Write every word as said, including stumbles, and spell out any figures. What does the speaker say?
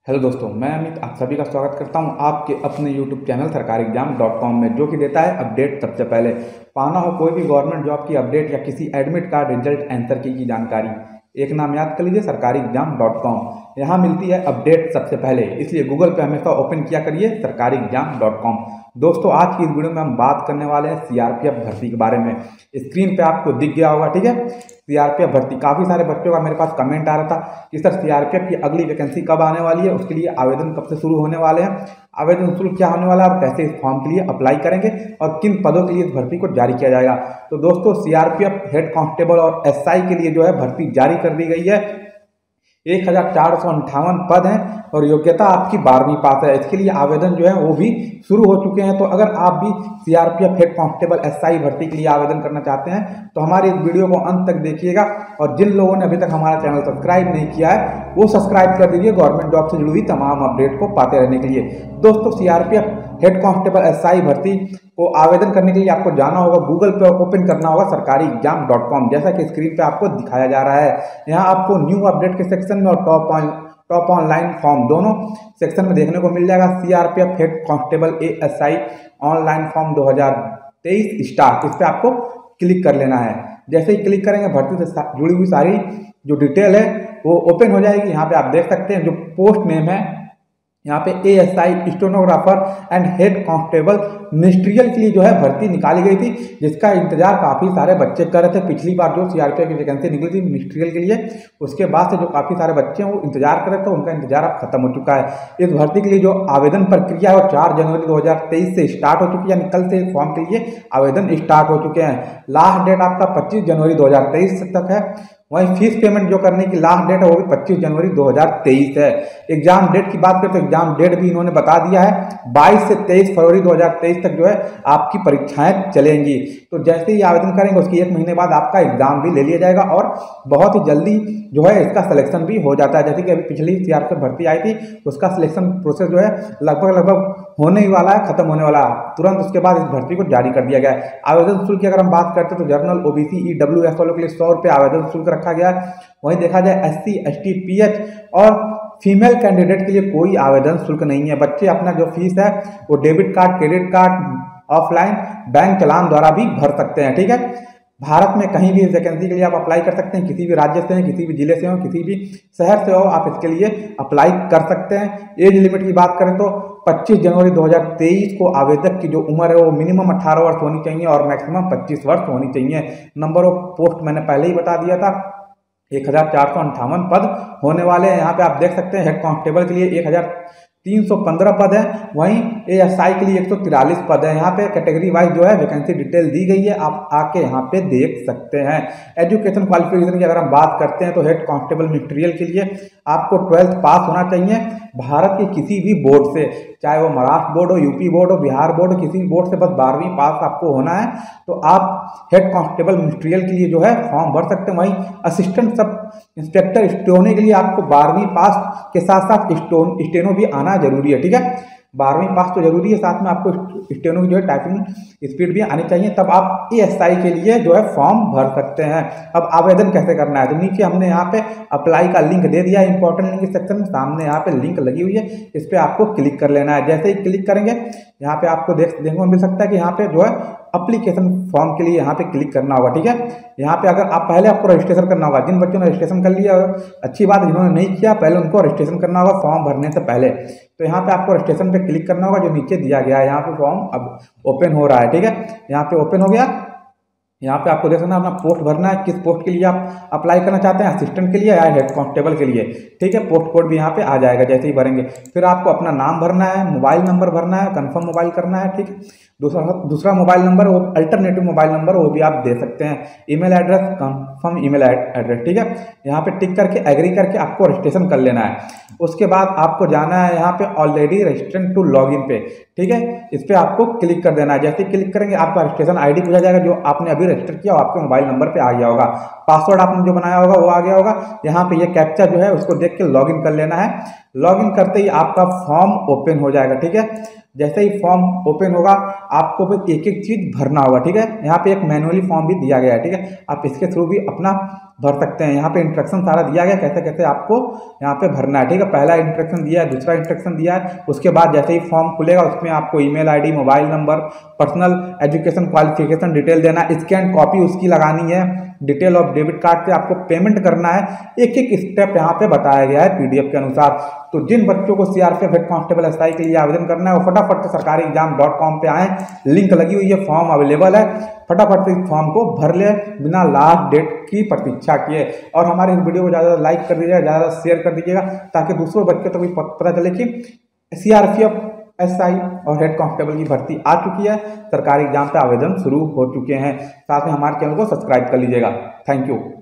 Hello दोस्तों, मैं अमित आप सभी का स्वागत करता हूं आपके अपने YouTube channel Sarkari exam dot com में, जो कि देता है अपडेट सबसे पहले। पाना हो कोई भी गवर्नमेंट जॉब की अपडेट या किसी एडमिट कार्ड रिजल्ट आंसर की, की जानकारी, एक नाम याद कर लीजिए, सरकारी एग्जाम डॉट कॉम। यहाँ मिलती है अपडेट सबसे पहले, इसलिए गूगल पे हमेशा ओपन किया करिए सरकारी एग्जाम डॉट कॉम। दोस्तों, आज की इस वीडियो में हम बात करने वाले हैं सीआरपीएफ भर्ती के बारे में। स्क्रीन पे आपको दिख गया होगा, ठीक है। सीआरपीएफ भर्ती, काफ़ी सारे बच्चों का मेरे पास कमेंट आ रहा था कि सर सीआरपीएफ की अगली वैकेंसी कब आने वाली है, उसके लिए आवेदन कब से शुरू होने वाले हैं, आवेदन शुल्क क्या होने वाला है और कैसे इस फॉर्म के लिए अप्लाई करेंगे और किन पदों के लिए इस भर्ती को जारी किया जाएगा। तो दोस्तों, सीआरपीएफ हेड कांस्टेबल और एसआई के लिए जो है भर्ती जारी कर दी गई है। एक हजार चार सौ अंठावन पद हैं और योग्यता आपकी बारहवीं पास है। इसके लिए आवेदन जो है वो भी शुरू हो चुके हैं। तो अगर आप भी सीआरपीएफ हेड कांस्टेबल एसआई भर्ती के लिए आवेदन करना चाहते हैं तो हमारी इस वीडियो को अंत तक देखिएगा। और जिन लोगों ने अभी तक हमारा चैनल सब्सक्राइब नहीं किया है वो सब्सक्राइब कर दीजिए, गवर्नमेंट जॉब से जुड़ी हुई तमाम अपडेट को पाते रहने के लिए। दोस्तों, सीआरपीएफ हेड कांस्टेबल एसआई भर्ती को आवेदन करने के लिए आपको जाना होगा, गूगल पे ओपन करना होगा सरकारी एग्जाम डॉट कॉम, जैसा कि स्क्रीन पे आपको दिखाया जा रहा है। यहाँ आपको न्यू अपडेट के सेक्शन में और टॉप टॉप ऑनलाइन फॉर्म दोनों सेक्शन में देखने को मिल जाएगा। CRPF head constable ASI online form दो हज़ार तेईस स्टार्ट, इस पे आपको क्लिक कर लेना है। जैसे ही क्लिक करेंगे भर्ती से जुड़ी हुई सारी जो डिटेल है वो ओपन हो जाएगी। यहाँ पे आप देख सकते हैं जो पोस्ट नेम है, यहाँ पे ASI stenographer and head constable ministerial के लिए जो है भर्ती निकाली गई थी, जिसका इंतजार काफ़ी सारे बच्चे कर रहे थे। पिछली बार जो सीआरपीएफ की वैकेंसी निकली थी मिनिस्ट्रियल के लिए, उसके बाद से जो काफ़ी सारे बच्चे हैं वो इंतजार कर रहे थे, उनका इंतजार अब खत्म हो चुका है। इस भर्ती के लिए जो आवेदन प्रक्रिया है वो चार जनवरी दो हज़ार तेईस से स्टार्ट हो चुकी है, यानी कल से इस फॉर्म के लिए आवेदन स्टार्ट हो चुके हैं। लास्ट डेट आपका पच्चीस जनवरी दो हज़ार तेईस तक है। वहीं फीस पेमेंट जो करने की लास्ट डेट है वो भी पच्चीस जनवरी दो हज़ार तेईस है। एग्जाम डेट की बात करें तो एग्जाम डेट भी इन्होंने बता दिया है, बाईस से तेईस फरवरी दो हज़ार तेईस तक जो है आपकी परीक्षाएं चलेंगी। तो जैसे ही आवेदन करेंगे उसके एक महीने बाद आपका एग्जाम भी ले लिया जाएगा और बहुत ही जल्दी जो है इसका सिलेक्शन भी हो जाता है। जैसे कि अभी पिछली सीआरपीएफ भर्ती आई थी, उसका सिलेक्शन प्रोसेस जो है लगभग लगभग होने ही वाला है, खत्म होने वाला है। तुरंत उसके बाद इस भर्ती को जारी कर दिया गया है। आवेदन शुल्क की अगर हम बात करते हैं तो जनरल, ओबीसी, ईडब्ल्यूएस वालों के लिए सौ रुपये आवेदन शुल्क रखा गया है। वहीं देखा जाए एससी, एसटी, पीएच और फीमेल कैंडिडेट के लिए कोई आवेदन शुल्क नहीं है। बच्चे अपना जो फीस है वो debit card, credit card, offline bank चालान द्वारा भी भर सकते हैं, ठीक है। भारत में कहीं भी इस वैकेंसी के लिए आप अप्लाई कर सकते हैं, किसी भी राज्य से हैं, किसी भी जिले से हो, किसी भी शहर से हो, आप इसके लिए अप्लाई कर सकते हैं। एज लिमिट की बात करें तो पच्चीस जनवरी दो हज़ार तेईस को आवेदक की जो उम्र है वो मिनिमम अठारह वर्ष होनी चाहिए और मैक्सिमम पच्चीस वर्ष होनी चाहिए। नंबर ऑफ पोस्ट मैंने पहले ही बता दिया था, एक हजार चार सौ अंठावन पद होने वाले हैं। यहाँ पे आप देख सकते हैं हेड कांस्टेबल के लिए एक हजार तीन सौ पंद्रह पद है, वहीं एएसआई के लिए एक सौ तिरालीस पद है। यहाँ पे कैटेगरी वाइज जो है वैकेंसी डिटेल दी गई है, आप आके यहाँ पे देख सकते हैं। एजुकेशन क्वालिफिकेशन की अगर हम बात करते हैं तो हेड कांस्टेबल मिनिस्ट्रियल के लिए आपको ट्वेल्थ पास होना चाहिए भारत के किसी भी बोर्ड से, चाहे वो महाराष्ट्र बोर्ड हो, यूपी बोर्ड हो, बिहार बोर्ड हो, किसी भी बोर्ड से बस बारहवीं पास आपको होना है तो आप हेड कांस्टेबल मिनिस्ट्रियल के लिए जो है फॉर्म भर सकते हैं। वहीं असिस्टेंट सब इंस्पेक्टर स्टोनो के लिए आपको बारहवीं पास के साथ साथ स्टोन स्टेनो भी आना जरूरी है, ठीक है। बारहवीं पास तो जरूरी है, साथ में आपको स्टेनो की जो है टाइपिंग स्पीड भी आनी चाहिए, तब आप एएसआई के लिए जो है फॉर्म भर सकते हैं। अब आवेदन कैसे करना है तो नीचे हमने यहाँ पे अप्लाई का लिंक दे दिया है, इंपॉर्टेंट लिंक सेक्शन में सामने यहाँ पे लिंक लगी हुई है, इस पर आपको क्लिक कर लेना है। जैसे ही क्लिक करेंगे यहाँ पे आपको देख देखने को मिल सकता है कि यहाँ पे जो है अप्लीकेशन फॉर्म के लिए यहाँ पे क्लिक करना होगा, ठीक है। यहाँ पे अगर आप पहले आपको रजिस्ट्रेशन करना होगा, जिन बच्चों ने रजिस्ट्रेशन कर लिया अच्छी बात, जिन्होंने नहीं किया पहले उनको रजिस्ट्रेशन करना होगा फॉर्म भरने से पहले। तो यहाँ पे आपको रजिस्ट्रेशन पे क्लिक करना होगा जो नीचे दिया गया है। यहाँ पे फॉर्म अब ओपन हो रहा है, ठीक है। यहाँ पे ओपन हो गया। यहाँ पे आपको देखना अपना पोस्ट भरना है, किस पोस्ट के लिए आप अप्लाई करना चाहते हैं, असिस्टेंट के लिए या हेड कांस्टेबल के लिए, ठीक है। पोस्ट कोड भी यहाँ पे आ जाएगा जैसे ही भरेंगे। फिर आपको अपना नाम भरना है, मोबाइल नंबर भरना है, कंफर्म मोबाइल करना है, ठीक है। दूसरा दूसरा मोबाइल नंबर वो अल्टरनेटिव मोबाइल नंबर वो भी आप दे सकते हैं। Email address confirm email address, ठीक है। यहाँ पे टिक करके एग्री करके आपको रजिस्ट्रेशन कर लेना है। उसके बाद आपको जाना है यहाँ पे ऑलरेडी रजिस्ट्रेशन टू लॉगिन पे, ठीक है। इस पर आपको क्लिक कर देना है। जैसे ही क्लिक करेंगे आपका रजिस्ट्रेशन आईडी पूछा जाएगा, जो आपने अभी रजिस्टर किया हो आपके मोबाइल नंबर पे आ गया होगा, पासवर्ड आपने जो बनाया होगा वो आ गया होगा। यहाँ पे ये कैप्चा जो है उसको देख के लॉगिन कर लेना है। लॉगिन करते ही आपका फॉर्म ओपन हो जाएगा, ठीक है। जैसे ही फॉर्म ओपन होगा आपको एक एक चीज भरना होगा, ठीक है। यहाँ पे एक मैनुअली फॉर्म भी दिया गया है, ठीक है। आप इसके थ्रू भी अपना भर सकते हैं। यहाँ पे इंस्ट्रक्शन सारा दिया गया कैसे कैसे आपको यहाँ पे भरना है, ठीक है। पहला इंस्ट्रक्शन दिया है, दूसरा इंस्ट्रक्शन दिया है, उसके बाद जैसे ही फॉर्म खुलेगा उसमें आपको email ID, mobile number, personal education qualification detail देना है, स्कैन कॉपी उसकी लगानी है, डिटेल ऑफ डेबिट कार्ड से आपको पेमेंट करना है। एक एक स्टेप यहाँ पे बताया गया है पीडीएफ के अनुसार। तो जिन बच्चों को सीआरपीएफ हेड कांस्टेबल एसआई के लिए आवेदन करना है वो फटाफट से सरकारी एग्जाम डॉट कॉम पे आए, लिंक लगी हुई है, फॉर्म अवेलेबल है, फटाफट से इस फॉर्म को भर ले बिना लास्ट डेट की प्रतीक्षा किए। और हमारे इस वीडियो को ज़्यादा लाइक कर दीजिएगा, ज़्यादा शेयर कर दीजिएगा ताकि दूसरों बच्चों तक भी पता चले कि सीआरपीएफ एसआई और हेड कांस्टेबल की भर्ती आ चुकी है, सरकारी एग्जाम पे आवेदन शुरू हो चुके हैं। साथ में हमारे चैनल को सब्सक्राइब कर लीजिएगा। Thank you.